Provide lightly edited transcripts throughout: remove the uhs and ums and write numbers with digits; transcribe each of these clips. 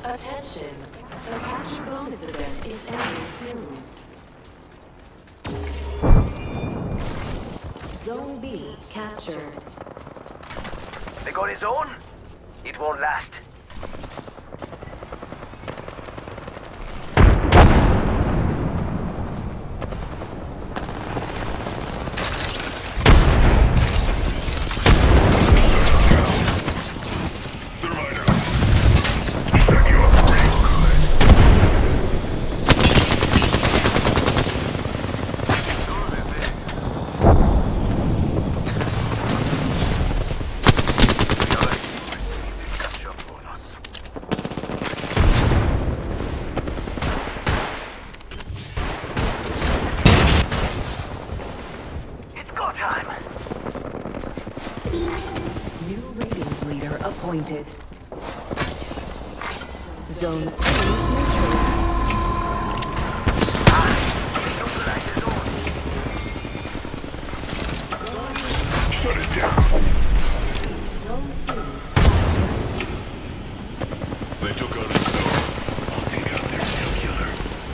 Attention, a capture bonus event is ending soon. Zone B captured. They got his own? It won't last. Appointed. Zone C neutralized. Shut it down. Zone C. They took out his door. I'll take out their jugular.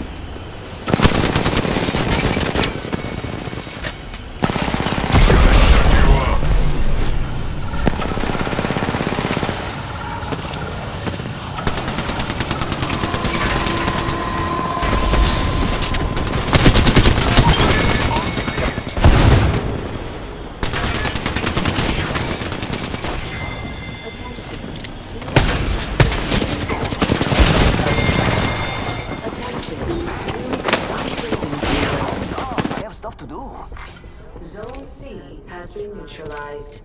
Zone C has been neutralized.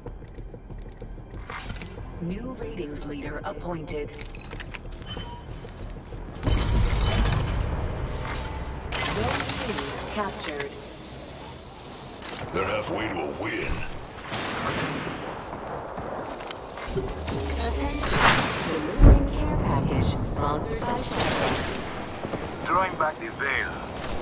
New ratings leader appointed. Zone C captured. They're halfway to a win. Attention, delivering care package sponsored by Shadows. Drawing back the veil.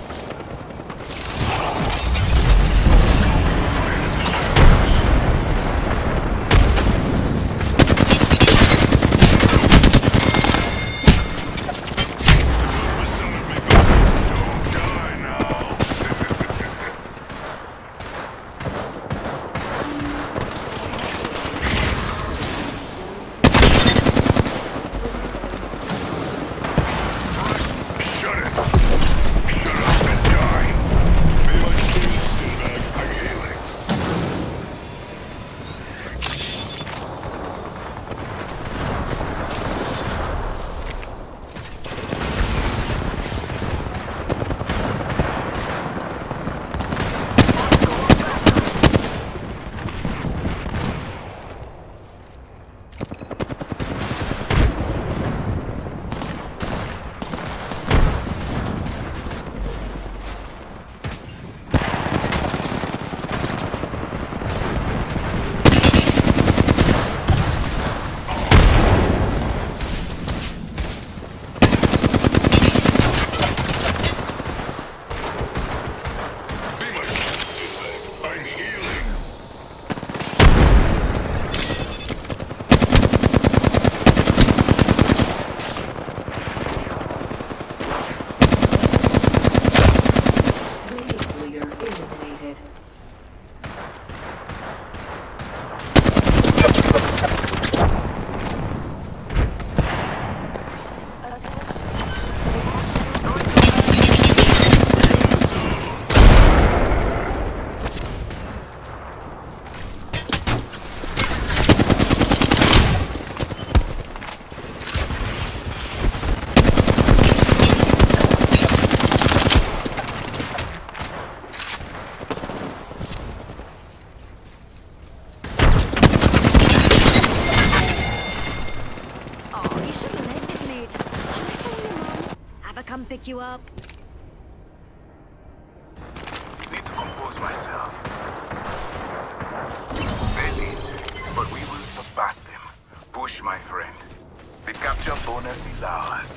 Come pick you up. Need to compose myself. They need, but we will surpass them. Push, my friend. The capture bonus is ours.